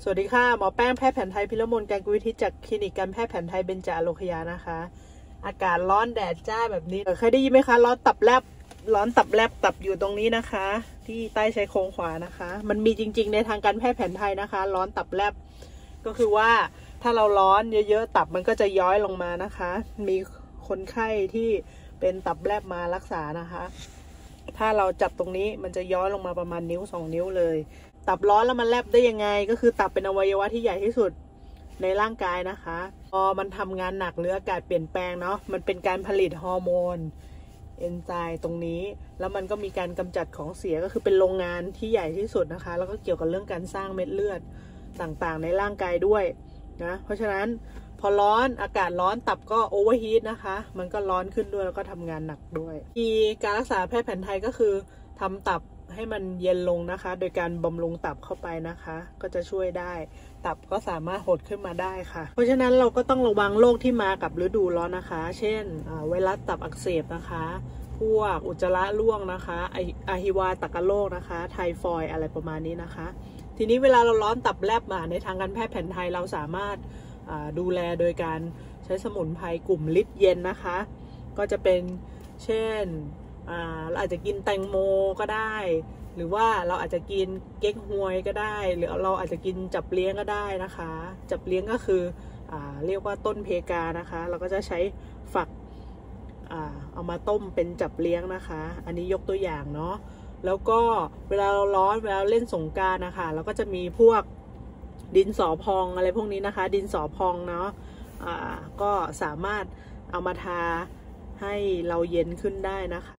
สวัสดีค่ะหมอแป้งแพทย์แผนไทยพิรมนการกุลวิทิตจากคลินิกการแพทย์แผนไทยเบญจอโลคยานะคะอากาศร้อนแดดจ้าแบบนี้เคยได้ยินไหมคะร้อนตับแลบตับอยู่ตรงนี้นะคะ ที่ใต้ชายโครงขวานะคะ มันมีจริงๆในทางการแพทย์แผนไทยนะคะ ร้อนตับแลบก็คือว่าถ้าเราร้อนเยอะๆตับมันก็จะย้อยลงมานะคะ มีคนไข้ที่เป็นตับแลบมารักษานะคะ ถ้าเราจับตรงนี้มันจะย้อยลงมาประมาณนิ้ว2 นิ้วเลยตับร้อนแล้วมันแลบได้ยังไงก็คือตับเป็นอวัยวะที่ใหญ่ที่สุดในร่างกายนะคะพอมันทำงานหนักหรืออากาศเปลี่ยนแปลงเนาะมันเป็นการผลิตฮอร์โมนเอนไซม์ตรงนี้แล้วมันก็มีการกำจัดของเสียก็คือเป็นโรงงานที่ใหญ่ที่สุดนะคะแล้วก็เกี่ยวกับเรื่องการสร้างเม็ดเลือดต่างๆในร่างกายด้วยนะเพราะฉะนั้นพอร้อนอากาศร้อนตับก็โอเวอร์ฮีทนะคะมันก็ร้อนขึ้นด้วยแล้วก็ทำงานหนักด้วยมีการรักษาแพทย์แผนไทยก็คือทำตับให้มันเย็นลงนะคะโดยการบำรุงตับเข้าไปนะคะก็จะช่วยได้ตับก็สามารถหดขึ้นมาได้ค่ะเพราะฉะนั้นเราก็ต้องระวังโรคที่มากับฤดูร้อนนะคะเช่นไวรัสตับอักเสบนะคะพวกอุจจาระร่วงนะคะอะฮิวาตกโรคนะคะไทฟอยด์อะไรประมาณนี้นะคะทีนี้เวลาเราร้อนตับแลบมาในทางการแพทย์แผนไทยเราสามารถดูแลโดยการใช้สมุนไพรกลุ่มฤทธิ์เย็นนะคะก็จะเป็นเช่นเราอาจจะกินแตงโมก็ได้หรือว่าเราอาจจะกินเก๊กฮวยก็ได้หรือเราอาจจะกินจับเลี้ยงก็ได้นะคะจับเลี้ยงก็คือเรียกว่าต้นเพกานะคะเราก็จะใช้ฝักเอามาต้มเป็นจับเลี้ยงนะคะอันนี้ยกตัวอย่างเนาะแล้วก็เวลาเราร้อนเวลาเล่นสงกรานต์นะคะเราก็จะมีพวกดินสอพองอะไรพวกนี้นะคะดินสอพองเนาะก็สามารถเอามาทาให้เราเย็นขึ้นได้นะคะ